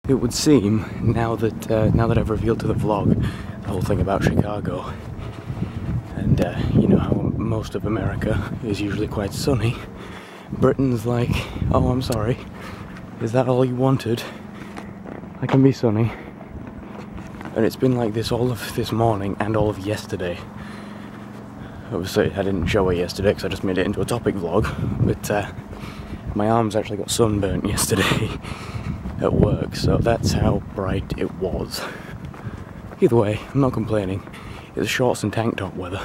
It would seem, now that I've revealed to the vlog the whole thing about Chicago, and you know how most of America is usually quite sunny, Britain's like, oh, I'm sorry, is that all you wanted? I can be sunny. And it's been like this all of this morning and all of yesterday. Obviously, I didn't show it yesterday because I just made it into a topic vlog, but my arms actually got sunburnt yesterday at work, so that's how bright it was. Either way, I'm not complaining. It's shorts and tank top weather.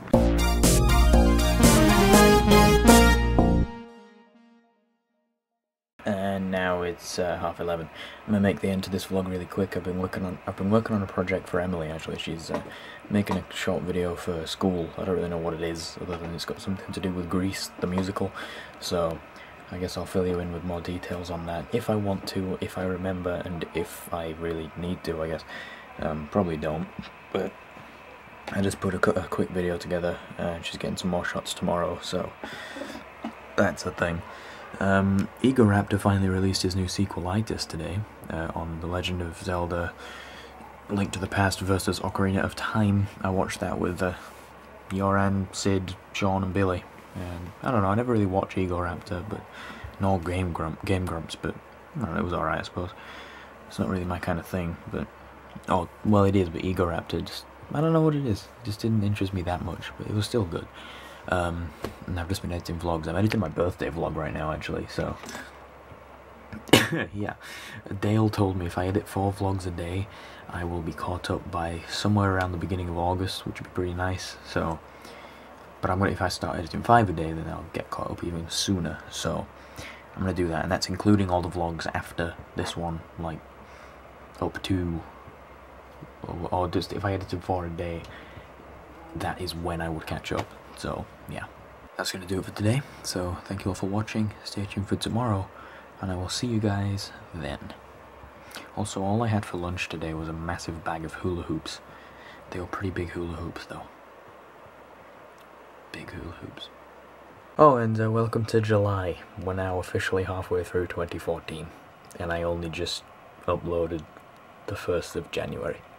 And now it's 11:30. I'm gonna make the end to this vlog really quick. I've been working on a project for Emily. Actually, she's making a short video for school. I don't really know what it is, other than it's got something to do with Grease, the musical. So I guess I'll fill you in with more details on that if I want to, if I remember, and if I really need to, I guess. Probably don't, but I just put a quick video together, and she's getting some more shots tomorrow, so that's a thing. Egoraptor finally released his new sequelitis today, on The Legend of Zelda Link to the Past versus Ocarina of Time. I watched that with Yoran, Sid, Sean and Billy. And I don't know, I never really watched Egoraptor, but nor Game Grumps, but I don't know, it was alright, I suppose. It's not really my kind of thing, but oh, well, it is, but Egoraptor just, I don't know what it is. It just didn't interest me that much, but it was still good. And I've just been editing vlogs. I'm editing my birthday vlog right now, actually, so yeah. Dale told me if I edit 4 vlogs a day, I will be caught up by somewhere around the beginning of August, which would be pretty nice, so. But if I start editing 5 a day, then I'll get caught up even sooner, so I'm gonna do that, and that's including all the vlogs after this one, like, up to, or just if I edited 4 a day, that is when I would catch up, so, yeah. That's gonna do it for today, so thank you all for watching, stay tuned for tomorrow, and I will see you guys then. Also, all I had for lunch today was a massive bag of hula hoops. They were pretty big hula hoops, though. Big hula hoops. Oh, and welcome to July. We're now officially halfway through 2014, and I only just uploaded the 1st of January.